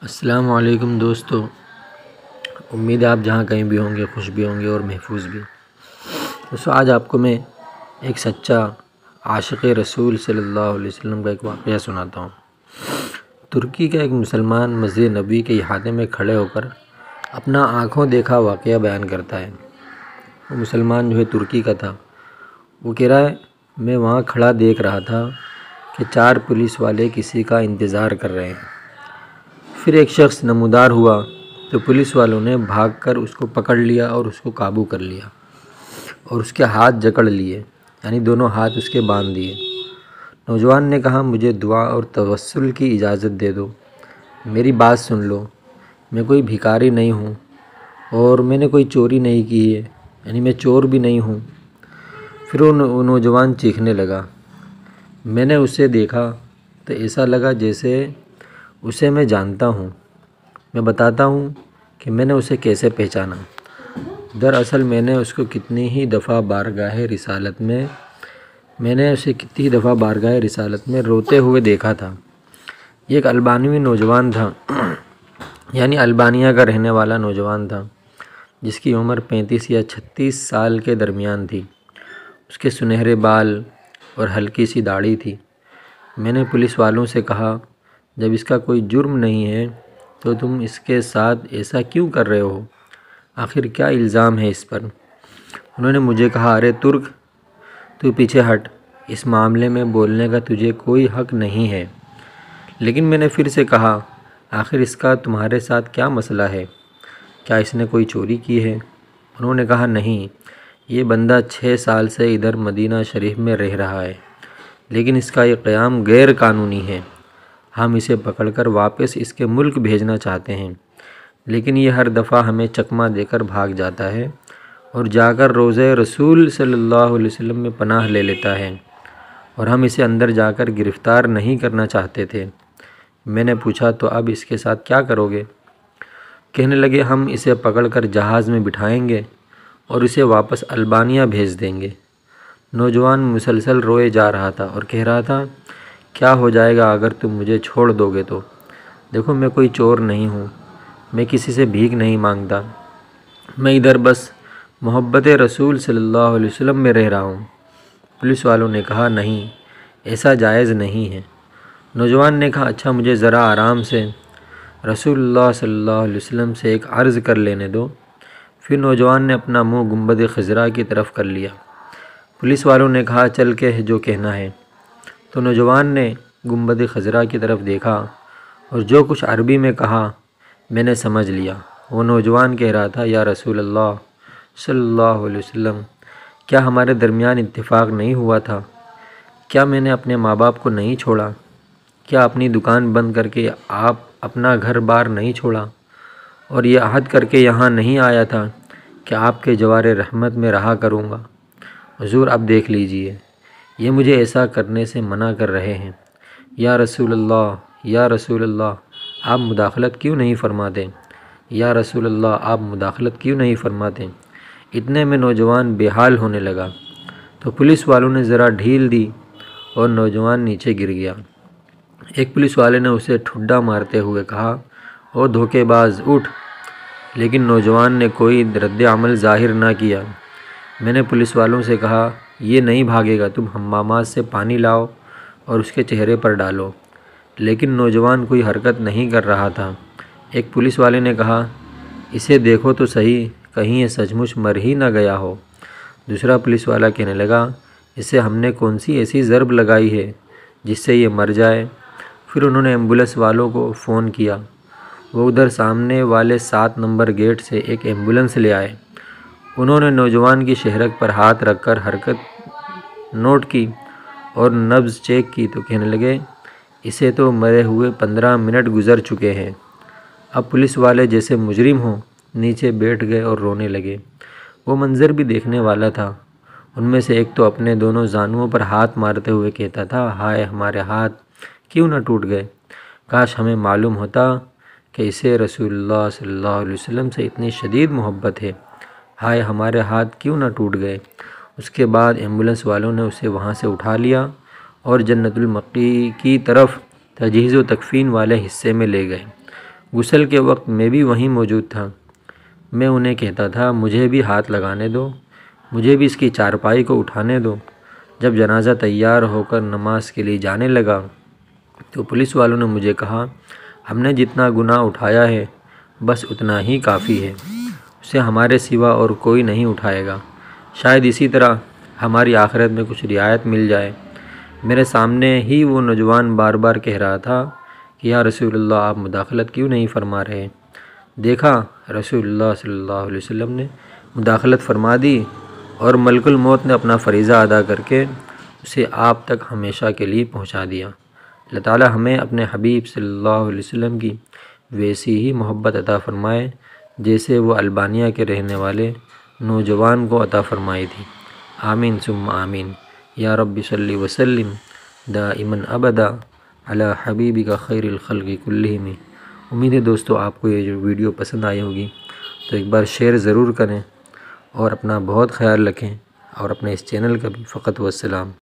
السلام علیکم دوستو، امید ہے آپ جہاں کہیں بھی ہوں گے خوش بھی ہوں گے اور محفوظ بھی۔ دوستو آج آپ کو میں ایک سچا عاشق رسول صلی اللہ علیہ وسلم کا ایک واقعہ سناتا ہوں۔ ترکی کا ایک مسلمان مسجد نبوی کے احاطے میں کھڑے ہو کر اپنا آنکھوں دیکھا واقعہ بیان کرتا ہے۔ وہ مسلمان جو ہے ترکی کا تھا۔ وہ کہہ رہا ہے میں وہاں کھڑا دیکھ رہا تھا کہ 4 پولیس والے کسی کا انتظار کر رہے ہیں۔ پھر ایک شخص نمودار ہوا تو پولیس والوں نے بھاگ کر اس کو پکڑ لیا اور اس کو قابو کر لیا اور اس کے ہاتھ جکڑ لیے، یعنی دونوں ہاتھ اس کے باندھ دیے۔ نوجوان نے کہا مجھے دعا اور توسل کی اجازت دے دو، میری بات سن لو، میں کوئی بھکاری نہیں ہوں اور میں نے کوئی چوری نہیں کی ہے، یعنی میں چور بھی نہیں ہوں۔ پھر وہ نوجوان چیخنے لگا۔ میں نے اسے دیکھا تو ایسا لگا جیسے اسے میں جانتا ہوں۔ میں بتاتا ہوں کہ میں نے اسے کیسے پہچانا۔ دراصل میں نے اسے کتنی ہی دفعہ بارگاہ رسالت میں روتے ہوئے دیکھا تھا۔ یہ ایک البانوی نوجوان تھا، یعنی البانیہ کا رہنے والا نوجوان تھا، جس کی عمر 35 یا 36 سال کے درمیان تھی۔ اس کے سنہرے بال اور ہلکی سی داڑھی تھی۔ میں نے پولیس والوں سے کہا جب اس کا کوئی جرم نہیں ہے تو تم اس کے ساتھ ایسا کیوں کر رہے ہو؟ آخر کیا الزام ہے اس پر؟ انہوں نے مجھے کہا ارے ترک، تو پیچھے ہٹ، اس معاملے میں بولنے کا تجھے کوئی حق نہیں ہے۔ لیکن میں نے پھر سے کہا آخر اس کا تمہارے ساتھ کیا مسئلہ ہے؟ کیا اس نے کوئی چوری کی ہے؟ انہوں نے کہا نہیں، یہ بندہ 6 سال سے ادھر مدینہ شریف میں رہ رہا ہے، لیکن اس کا یہ قیام غیر قانونی ہے۔ ہم اسے پکڑ کر واپس اس کے ملک بھیجنا چاہتے ہیں، لیکن یہ ہر دفعہ ہمیں چکمہ دے کر بھاگ جاتا ہے اور جا کر روضہ رسول صلی اللہ علیہ وسلم میں پناہ لے لیتا ہے، اور ہم اسے اندر جا کر گرفتار نہیں کرنا چاہتے تھے۔ میں نے پوچھا تو اب اس کے ساتھ کیا کرو گے؟ کہنے لگے ہم اسے پکڑ کر جہاز میں بٹھائیں گے اور اسے واپس البانیہ بھیج دیں گے۔ نوجوان مسلسل روئے جا رہا تھا اور کہہ رہا تھا کیا ہو جائے گا اگر تم مجھے چھوڑ دو گے تو؟ دیکھو میں کوئی چور نہیں ہوں، میں کسی سے بھیک نہیں مانگتا، میں ادھر بس محبت رسول صلی اللہ علیہ وسلم میں رہ رہا ہوں۔ پولیس والوں نے کہا نہیں، ایسا جائز نہیں ہے۔ نوجوان نے کہا اچھا مجھے ذرا آرام سے رسول اللہ صلی اللہ علیہ وسلم سے ایک عرض کر لینے دو۔ پھر نوجوان نے اپنا منہ گنبد خضرا کی طرف کر لیا۔ پولیس والوں نے کہا چل کے جو کہنا ہے۔ تو نوجوان نے گنبد خضرا کی طرف دیکھا اور جو کچھ عربی میں کہا میں نے سمجھ لیا۔ وہ نوجوان کہہ رہا تھا یا رسول اللہ صلی اللہ علیہ وسلم، کیا ہمارے درمیان اتفاق نہیں ہوا تھا؟ کیا میں نے اپنے ماں باپ کو نہیں چھوڑا؟ کیا اپنی دکان بند کر کے آپ اپنا گھر بار نہیں چھوڑا اور یہ عہد کر کے یہاں نہیں آیا تھا کہ آپ کے جوار رحمت میں رہا کروں گا؟ حضور اب دیکھ لیجئے، یہ مجھے ایسا کرنے سے منع کر رہے ہیں۔ یا رسول اللہ آپ مداخلت کیوں نہیں فرماتے؟ یا رسول اللہ آپ مداخلت کیوں نہیں فرماتے؟ اتنے میں نوجوان بے حال ہونے لگا تو پولیس والوں نے ذرا ڈھیل دی اور نوجوان نیچے گر گیا۔ ایک پولیس والے نے اسے ٹھڈا مارتے ہوئے کہا او دھوکے باز اٹھ، لیکن نوجوان نے کوئی رد عمل ظاہر نہ کیا۔ میں نے پولیس والوں سے کہا یہ نہیں بھاگے گا، تم حمامات سے پانی لاؤ اور اس کے چہرے پر ڈالو، لیکن نوجوان کوئی حرکت نہیں کر رہا تھا۔ ایک پولیس والے نے کہا اسے دیکھو تو صحیح، کہیں یہ سچ مچ مر ہی نہ گیا ہو۔ دوسرا پولیس والا کہنے لگا اسے ہم نے کون سی ایسی ضرب لگائی ہے جس سے یہ مر جائے؟ پھر انہوں نے ایمبولینس والوں کو فون کیا۔ وہ ادھر سامنے والے 7 نمبر گیٹ سے ایک ایمبولینس لے آئے۔ انہوں نے نوجوان کی شہرک پر ہاتھ رکھ کر حرکت نوٹ کی اور نبض چیک کی تو کہنے لگے اسے تو مرے ہوئے 15 منٹ گزر چکے ہیں۔ اب پولیس والے جیسے مجرم ہوں نیچے بیٹھ گئے اور رونے لگے۔ وہ منظر بھی دیکھنے والا تھا۔ ان میں سے ایک تو اپنے دونوں زانوؤں پر ہاتھ مارتے ہوئے کہتا تھا ہائے ہمارے ہاتھ کیوں نہ ٹوٹ گئے، کاش ہمیں معلوم ہوتا کہ اسے رسول اللہ صلی اللہ علیہ وسلم سے اتنی شدید محبت ہے، ہائے ہمارے ہاتھ کیوں نہ ٹوٹ گئے۔ اس کے بعد ایمبولینس والوں نے اسے وہاں سے اٹھا لیا اور جنت المقی کی طرف تجہیز و تکفین والے حصے میں لے گئے۔ غسل کے وقت میں بھی وہیں موجود تھا۔ میں انہیں کہتا تھا مجھے بھی ہاتھ لگانے دو، مجھے بھی اس کی چارپائی کو اٹھانے دو۔ جب جنازہ تیار ہو کر نماز کے لیے جانے لگا تو پولیس والوں نے مجھے کہا ہم نے جتنا گناہ اٹھایا ہے بس اتنا ہی کافی ہے، اسے ہمارے سوا اور کوئی نہیں اٹھائے گا، شاید اسی طرح ہماری آخرت میں کچھ رعایت مل جائے۔ میرے سامنے ہی وہ نوجوان بار بار کہہ رہا تھا کہ یا رسول اللہ آپ مداخلت کیوں نہیں فرما رہے؟ دیکھا رسول اللہ صلی اللہ علیہ وسلم نے مداخلت فرما دی اور ملک الموت نے اپنا فریضہ ادا کر کے اسے آپ تک ہمیشہ کے لیے پہنچا دیا۔ اللہ تعالی ہمیں اپنے حبیب صلی اللہ علیہ وسلم کی ویسی ہی محبت عطا فرمائے جیسے وہ البانیہ کے رہنے والے نوجوان کو عطا فرمائی تھی۔ آمین ثم آمین۔ یا رب صلی وسلم دائما ابدا علی حبیبک خیر الخلق کلہم۔ امید ہے دوستو آپ کو یہ جو ویڈیو پسند آئی ہوگی تو ایک بار شیئر ضرور کریں اور اپنا بہت خیال رکھیں اور اپنے اس چینل کا بھی فقط والسلام۔